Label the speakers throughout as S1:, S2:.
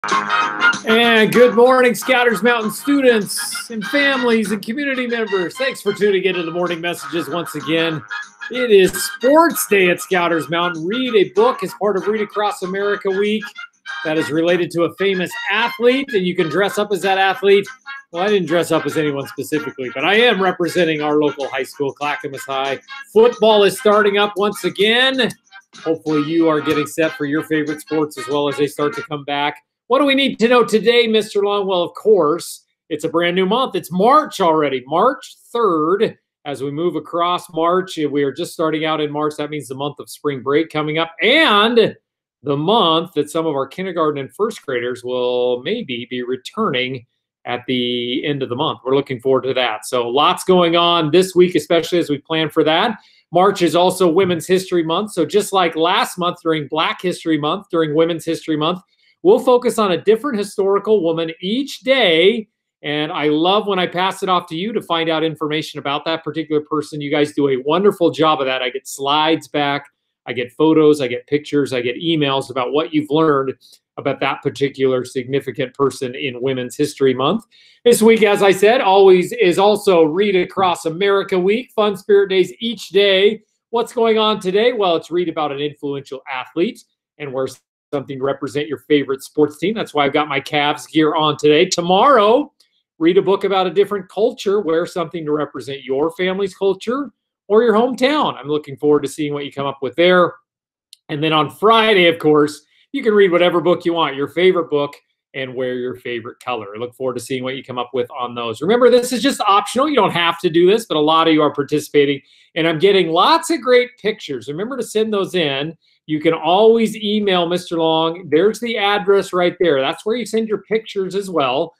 S1: And good morning, Scouters Mountain students and families and community members. Thanks for tuning into the morning messages once again. It is Sports Day at Scouters Mountain. Read a book as part of Read Across America Week that is related to a famous athlete, and you can dress up as that athlete. Well, I didn't dress up as anyone specifically, but I am representing our local high school, Clackamas High. Football is starting up once again. Hopefully you are getting set for your favorite sports as well as they start to come back. What do we need to know today, Mr. Long? Well, of course, it's a brand new month. It's March already, March 3rd. As we move across March, we are just starting out in March. That means the month of spring break coming up and the month that some of our kindergarten and first graders will maybe be returning at the end of the month. We're looking forward to that. So lots going on this week, especially as we plan for that. March is also Women's History Month. So just like last month during Black History Month, during Women's History Month, we'll focus on a different historical woman each day. And I love when I pass it off to you to find out information about that particular person. You guys do a wonderful job of that. I get slides back, I get photos, I get pictures, I get emails about what you've learned about that particular significant person in Women's History Month. This week, as I said, always is also Read Across America Week. Fun Spirit Days each day. What's going on today? Well, it's read about an influential athlete and wear something to represent your favorite sports team. That's why I've got my Cavs gear on today. Tomorrow, read a book about a different culture. Wear something to represent your family's culture or your hometown. I'm looking forward to seeing what you come up with there. And then on Friday, of course, you can read whatever book you want, your favorite book, and wear your favorite color. I look forward to seeing what you come up with on those. Remember, this is just optional. You don't have to do this, but a lot of you are participating, and I'm getting lots of great pictures. Remember to send those in. You can always email Mr. Long. There's the address right there. That's where you send your pictures as well.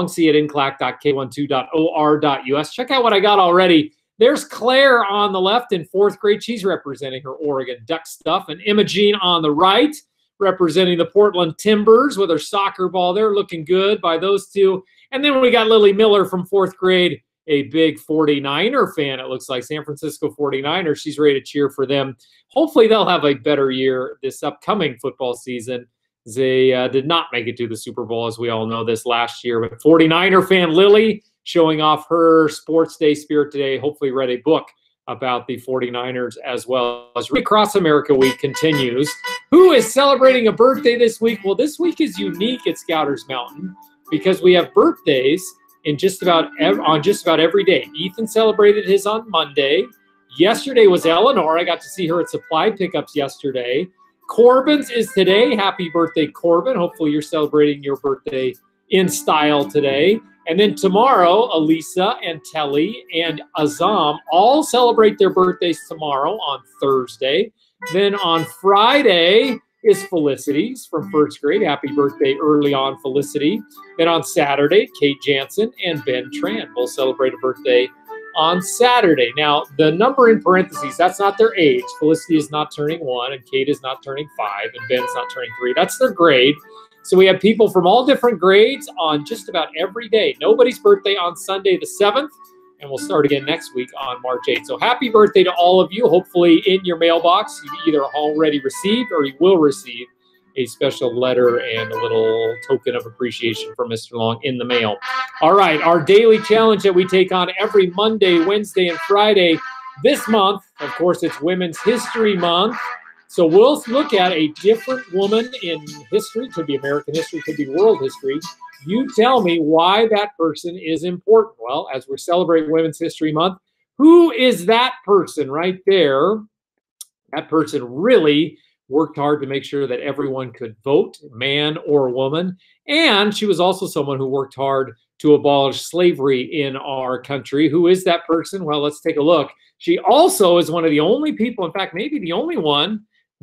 S1: longc@nclac.k12.or.us. Check out what I got already. There's Claire on the left in 4th grade. She's representing her Oregon Duck stuff. And Imogene on the right, representing the Portland Timbers with her soccer ball there, looking good by those two. And then we got Lily Miller from 4th grade, a big 49er fan, it looks like, San Francisco 49ers. She's ready to cheer for them. Hopefully they'll have a better year this upcoming football season. They did not make it to the Super Bowl, as we all know, this last year. But 49er fan Lily showing off her Sports Day spirit today. Hopefully read a book about the 49ers as well. As Read Across America Week continues. Who is celebrating a birthday this week? Well, this week is unique at Scouters Mountain because we have birthdays in just about every day. Ethan celebrated his on Monday. Yesterday was Eleanor. I got to see her at supply pickups yesterday. Corbin's is today. Happy birthday, Corbin. Hopefully you're celebrating your birthday in style today. And then tomorrow, Elisa and Telly and Azam all celebrate their birthdays tomorrow on Thursday. Then on Friday is Felicity's from 1st grade. Happy birthday early on, Felicity. Then on Saturday, Kate Jansen and Ben Tran will celebrate a birthday on Saturday. Now, the number in parentheses, that's not their age. Felicity is not turning 1, and Kate is not turning 5, and Ben's not turning 3. That's their grade. So we have people from all different grades on just about every day. Nobody's birthday on Sunday the 7th, and we'll start again next week on March 8th. So happy birthday to all of you. Hopefully in your mailbox, you either already received or you will receive a special letter and a little token of appreciation from Mr. Long in the mail. All right, our daily challenge that we take on every Monday, Wednesday, and Friday. This month, of course, it's Women's History Month. So we'll look at a different woman in history. Could be American history, could be world history. You tell me why that person is important. Well, as we're celebrating Women's History Month, who is that person right there? That person really worked hard to make sure that everyone could vote, man or woman. And she was also someone who worked hard to abolish slavery in our country. Who is that person? Well, let's take a look. She also is one of the only people, in fact, maybe the only woman,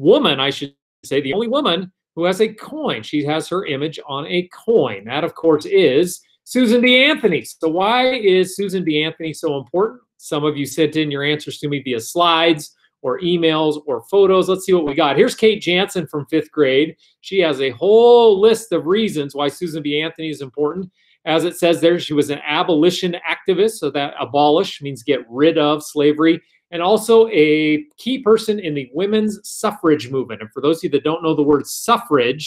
S1: I should say, the only woman who has a coin. She has her image on a coin. That, of course, is Susan B. Anthony. So why is Susan B. Anthony so important? Some of you sent in your answers to me via slides or emails or photos. Let's see what we got. Here's Kate Jansen from 5th grade. She has a whole list of reasons why Susan B. Anthony is important. As it says there, she was an abolition activist, so that abolish means get rid of slavery, and also a key person in the women's suffrage movement. And for those of you that don't know the word suffrage,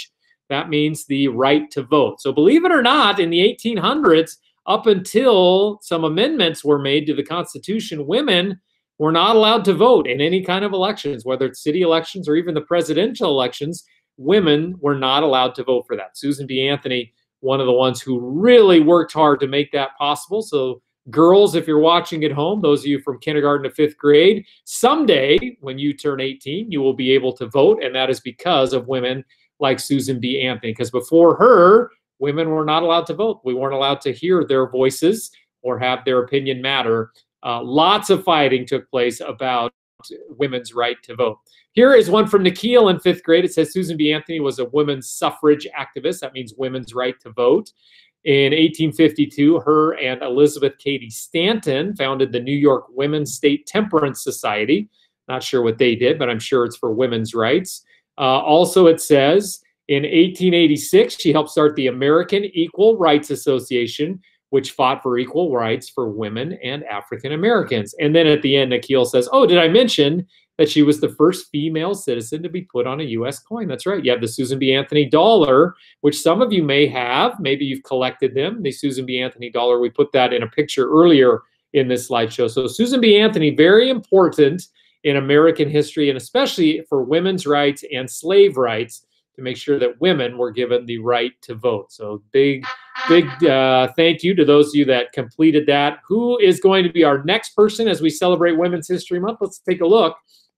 S1: That means the right to vote. So believe it or not, in the 1800s, up until some amendments were made to the Constitution, women were not allowed to vote in any kind of elections, whether it's city elections or even the presidential elections. Women were not allowed to vote for that. Susan B. Anthony, one of the ones who really worked hard to make that possible. So girls, if you're watching at home, those of you from kindergarten to fifth grade, someday when you turn 18, you will be able to vote. And that is because of women like Susan B. Anthony, because before her, women were not allowed to vote. We weren't allowed to hear their voices or have their opinion matter. Lots of fighting took place about women's right to vote. Here is one from Nikhil in fifth grade. It says Susan B. Anthony was a women's suffrage activist. That means women's right to vote. In 1852, her and Elizabeth Cady Stanton founded the New York Women's State Temperance Society. Not sure what they did, but I'm sure it's for women's rights. Also, it says in 1886, she helped start the American Equal Rights Association, which fought for equal rights for women and African Americans. And then at the end, Nikhil says, oh, did I mention that she was the first female citizen to be put on a U.S. coin? That's right. You have the Susan B. Anthony dollar, which some of you may have. Maybe you've collected them. The Susan B. Anthony dollar, we put that in a picture earlier in this slideshow. So Susan B. Anthony, very important in American history, and especially for women's rights and slave rights, to make sure that women were given the right to vote. So big thank you to those of you that completed that. Who is going to be our next person as we celebrate Women's History Month? Let's take a look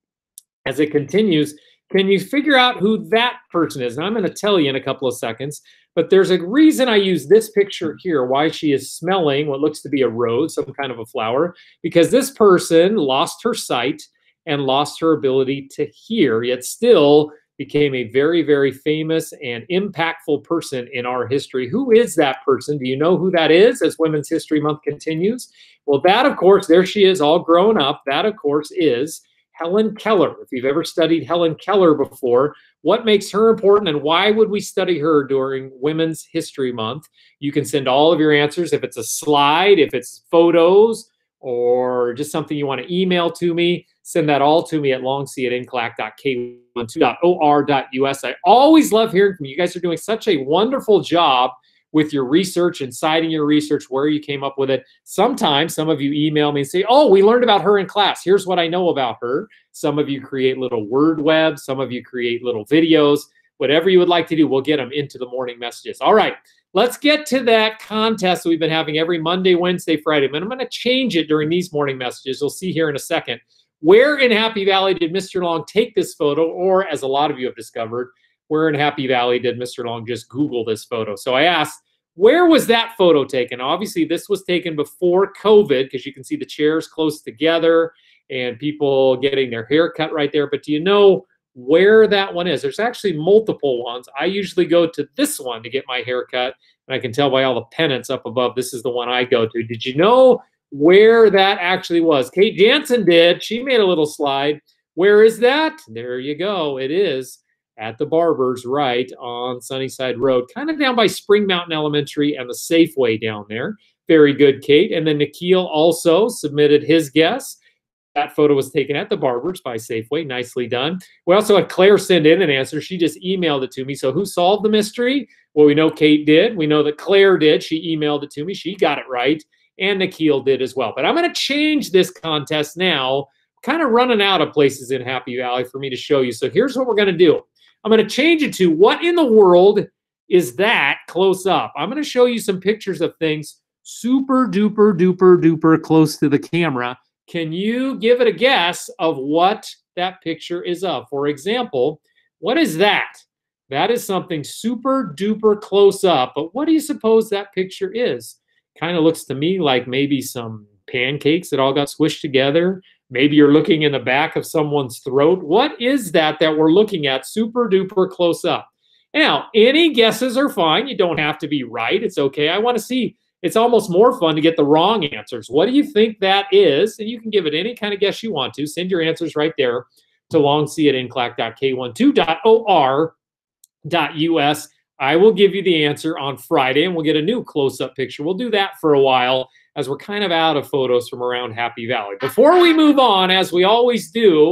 S1: as it continues. Can you figure out who that person is? And I'm going to tell you in a couple of seconds, but there's a reason I use this picture here, why she is smelling what looks to be a rose, some kind of a flower, because this person lost her sight and lost her ability to hear, yet still became a very, very famous and impactful person in our history. Who is that person? Do you know who that is as Women's History Month continues? Well, that, of course, there she is all grown up. That, of course, is Helen Keller. If you've ever studied Helen Keller before, what makes her important and why would we study her during Women's History Month? You can send all of your answers. If it's a slide, if it's photos, or just something you want to email to me, send that all to me at longc@nclac.k12.or.us. I always love hearing from you. You guys are doing such a wonderful job with your research and citing your research, where you came up with it. Sometimes some of you email me and say, oh, we learned about her in class. Here's what I know about her. Some of you create little word webs. Some of you create little videos. Whatever you would like to do, we'll get them into the morning messages. All right. Let's get to that contest that we've been having every Monday, Wednesday, Friday. And I'm going to change it during these morning messages. You'll see here in a second. Where in Happy Valley did Mr. Long take this photo? Or, as a lot of you have discovered, where in Happy Valley did Mr. Long just Google this photo? So I asked, where was that photo taken? Obviously, this was taken before COVID, because you can see the chairs close together and people getting their hair cut right there. But do you know where that one is? There's actually multiple ones. I usually go to this one to get my hair cut, and I can tell by all the pennants up above, this is the one I go to. Did you know where that actually was? Kate Jansen did. She made a little slide. Where is that? There you go. It is at the Barber's, right on Sunnyside Road, kind of down by Spring Mountain Elementary and the Safeway down there. Very good, Kate. And then Nikhil also submitted his guess. That photo was taken at the Barber's by Safeway. Nicely done. We also had Claire send in an answer. She just emailed it to me. So who solved the mystery? Well, we know Kate did. We know that Claire did. She emailed it to me. She got it right. And Nikhil did as well. But I'm going to change this contest now. Kind of running out of places in Happy Valley for me to show you. So here's what we're going to do. I'm going to change it to, what in the world is that close up? I'm going to show you some pictures of things super duper duper duper close to the camera. Can you give it a guess of what that picture is of? For example, what is that? That is something super duper close up. But what do you suppose that picture is? Kind of looks to me like maybe some pancakes that all got squished together. Maybe you're looking in the back of someone's throat. What is that we're looking at super duper close up? Now, any guesses are fine. You don't have to be right. It's okay. I want to see. It's almost more fun to get the wrong answers. What do you think that is? And you can give it any kind of guess you want to. Send your answers right there to longc@nclac.k12.or.us. I will give you the answer on Friday, and we'll get a new close-up picture. We'll do that for a while as we're kind of out of photos from around Happy Valley. Before we move on, as we always do,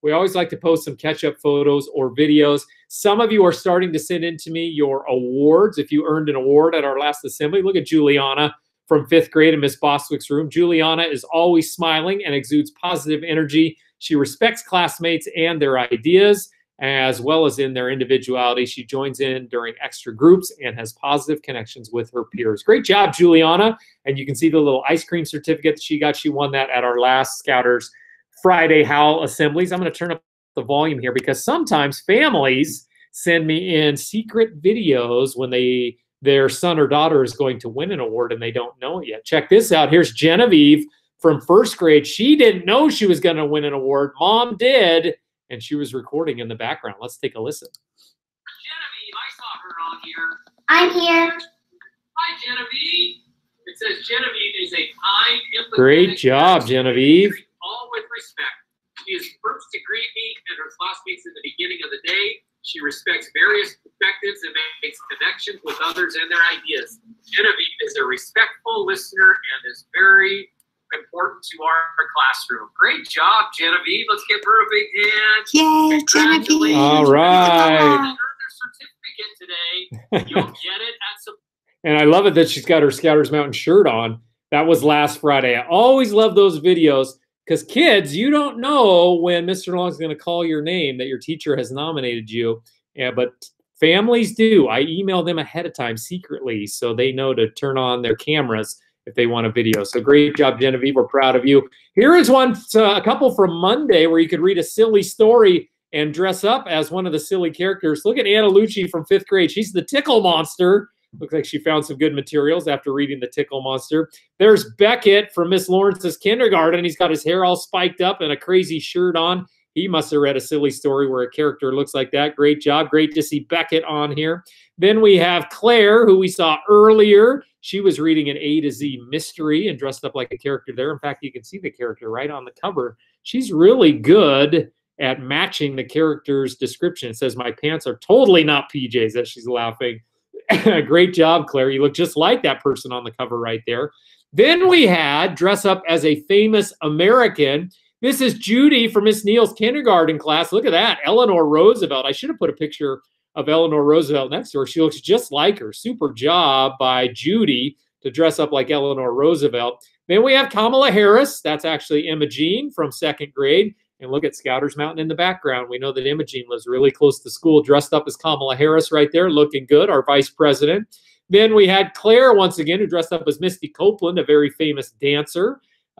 S1: We always like to post some catch-up photos or videos. Some of you are starting to send in to me your awards. If you earned an award at our last assembly, look at Juliana from 5th grade in Miss Bostwick's room. Juliana is always smiling and exudes positive energy. She respects classmates and their ideas, as well as in their individuality. She joins in during extra groups and has positive connections with her peers. Great job, Juliana. And you can see the little ice cream certificate that she got. She won that at our last Scouters Friday Howl assemblies. I'm going to turn up the volume here because sometimes families send me in secret videos when their son or daughter is going to win an award and they don't know it yet. Check this out. Here's Genevieve from 1st grade. She didn't know she was going to win an award. Mom did, and she was recording in the background. Let's take a listen. Genevieve, I saw her on here.
S2: I'm here.
S1: Hi, Genevieve. It says Genevieve is a kind, empathetic. Great job, Genevieve.
S3: All with respect. She is first to greet me and her classmates in the beginning of the day. She respects various perspectives and makes connections with others and their ideas. Genevieve is a respectful listener and is very important to our classroom. Great job, Genevieve. Let's give her a big hand.
S2: Yay, Genevieve.
S1: All right.
S3: Earned her certificate today. You'll get it at some.
S1: And I love it that she's got her Scouters Mountain shirt on. That was last Friday. I always love those videos because kids, you don't know when Mr. Long's going to call your name that your teacher has nominated you. Yeah, but families do. I email them ahead of time secretly so they know to turn on their cameras if they want a video. So great job, Genevieve. We're proud of you. Here is one, a couple from Monday where you could read a silly story and dress up as one of the silly characters. Look at Anna Lucci from 5th grade. She's the Tickle Monster. Looks like she found some good materials after reading the Tickle Monster. There's Beckett from Miss Lawrence's kindergarten. He's got his hair all spiked up and a crazy shirt on. He must have read a silly story where a character looks like that. Great job. Great to see Beckett on here. Then we have Claire, who we saw earlier. She was reading an A to Z mystery and dressed up like a character there. In fact, you can see the character right on the cover. She's really good at matching the character's description. It says, "My pants are totally not PJs," as she's laughing. Great job, Claire. You look just like that person on the cover right there. Then we had dress up as a famous American. This is Judy from Miss Neal's kindergarten class. Look at that, Eleanor Roosevelt. I should have put a picture of Eleanor Roosevelt next to her. She looks just like her. Super job by Judy to dress up like Eleanor Roosevelt. Then we have Kamala Harris. That's actually Imogene from 2nd grade. And look at Scouters Mountain in the background. We know that Imogene lives really close to school, dressed up as Kamala Harris right there, looking good, our vice president. Then we had Claire once again, who dressed up as Misty Copeland, a very famous dancer.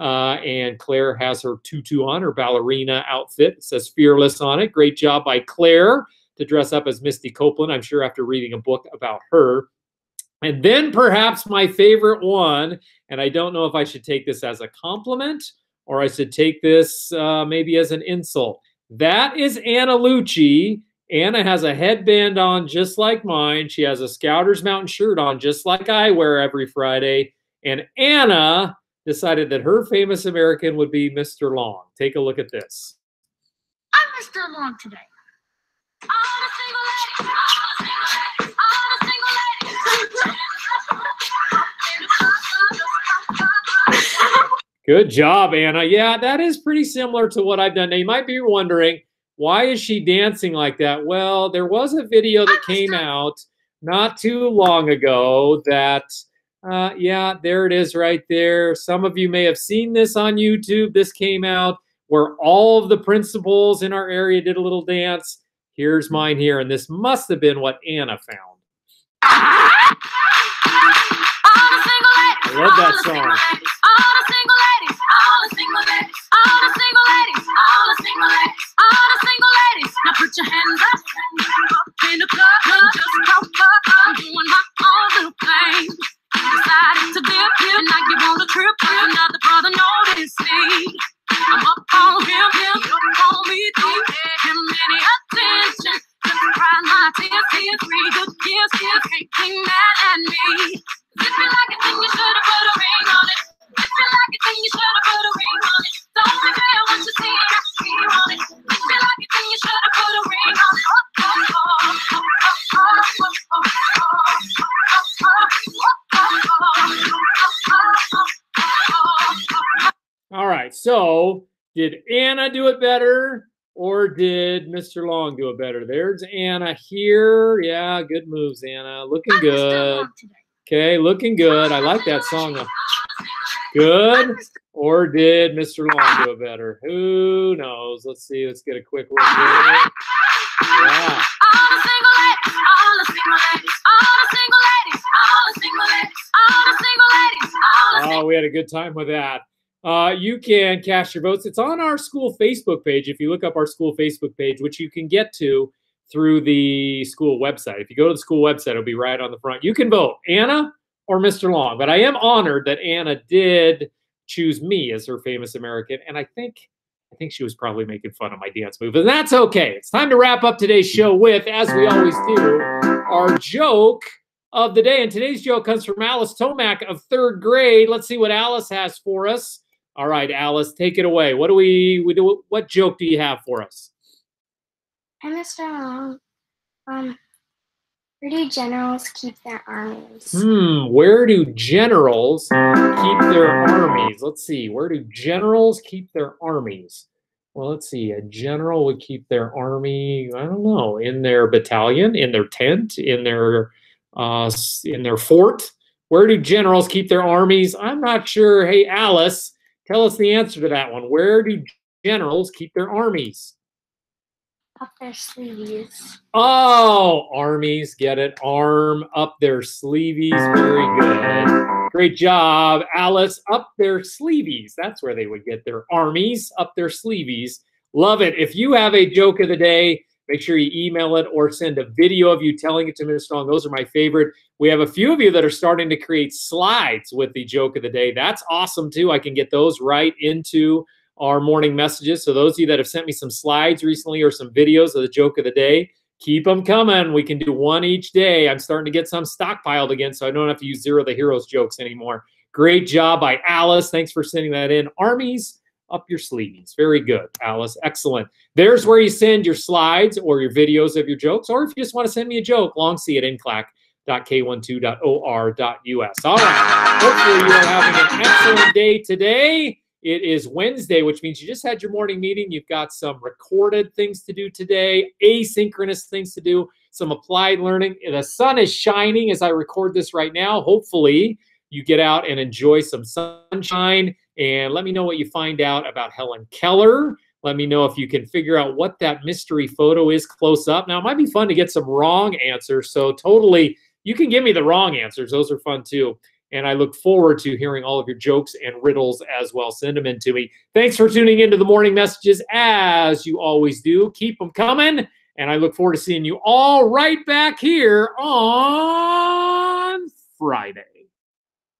S1: And Claire has her tutu on, her ballerina outfit. It says Fearless on it. Great job by Claire to dress up as Misty Copeland, I'm sure after reading a book about her. And then perhaps my favorite one, and I don't know if I should take this as a compliment or I should take this maybe as an insult. That is Anna Lucci. Anna has a headband on just like mine. She has a Scouters Mountain shirt on just like I wear every Friday. And Anna decided that her famous American would be Mr. Long. Take a look at this.
S2: I'm Mr. Long today.
S1: Good job, Anna. Yeah, that is pretty similar to what I've done. Now, you might be wondering, why is she dancing like that? Well, there was a video that came out not too long ago that, yeah, there it is right there. Some of you may have seen this on YouTube. This came out where all of the principals in our area did a little dance. Here's mine here, and this must have been what Anna found. I love that song.
S2: Now put your hands up in the club, just pump up. I'm doing my own little thing. Decided to dip, and now you on the trip. Another brother noticed me. I'm up on him, up on me, don't pay him any attention. Just cry my tears, 3 good years, can't be mad at me. If you like it, then you should have put a ring on it. If you like it, then you should have put a ring on it. Don't be mad what you see, I see on it. If you like it, then you should have put a ring on it.
S1: All right, so did Anna do it better or did Mr. Long do it better? There's Anna here. Yeah, good moves, Anna. Looking good. Okay, looking good. I like that song. Good. Or did Mr. Long do it better? Who knows? Let's see. Let's get a quick look here. Yeah.
S2: All the single ladies, all the single ladies, all the single ladies, all the single ladies, all the single ladies, all the
S1: Oh, we had a good time with that. You can cast your votes. It's on our school Facebook page. If you look up our school Facebook page, which you can get to through the school website. If you go to the school website, it'll be right on the front. You can vote Anna or Mr. Long. But I am honored that Anna did choose me as her famous American. And I think she was probably making fun of my dance move. And that's okay. It's time to wrap up today's show with, as we always do, our joke of the day. And today's joke comes from Alice Tomac of 3rd grade. Let's see what Alice has for us. All right, Alice, take it away. What joke do you have for us?
S4: Hi, Mr. Long. Where do generals keep their armies?
S1: Where do generals keep their armies? Let's see. Where do generals keep their armies? Well, let's see. A general would keep their army, I don't know, in their battalion, in their tent, in their fort. Where do generals keep their armies? I'm not sure. Hey, Alice, tell us the answer to that one. Where do generals keep their armies?
S4: Up their sleeves.
S1: Oh, armies, get it? Arm up their sleeves. Very good. Great job, Alice. Up their sleeves. That's where they would get their armies, up their sleeves. Love it. If you have a joke of the day, make sure you email it or send a video of you telling it to Mr. Long. Those are my favorite. We have a few of you that are starting to create slides with the joke of the day. That's awesome, too. I can get those right into our morning messages. So those of you that have sent me some slides recently or some videos of the joke of the day, keep them coming. We can do one each day. I'm starting to get some stockpiled again, so I don't have to use Zero the Heroes jokes anymore. Great job by Alice. Thanks for sending that in. Armies up your sleeves. Very good, Alice. Excellent. There's where you send your slides or your videos of your jokes, or if you just want to send me a joke, longc@nclac.k12.or.us. All right. Hopefully you are having an excellent day today. It is Wednesday, which means you just had your morning meeting. You've got some recorded things to do today, asynchronous things to do, some applied learning. The sun is shining as I record this right now. Hopefully, you get out and enjoy some sunshine. And let me know what you find out about Helen Keller. Let me know if you can figure out what that mystery photo is close up. Now, it might be fun to get some wrong answers. So totally, you can give me the wrong answers. Those are fun, too. And I look forward to hearing all of your jokes and riddles as well. Send them in to me. Thanks for tuning into the morning messages, as you always do. Keep them coming. And I look forward to seeing you all right back here on Friday.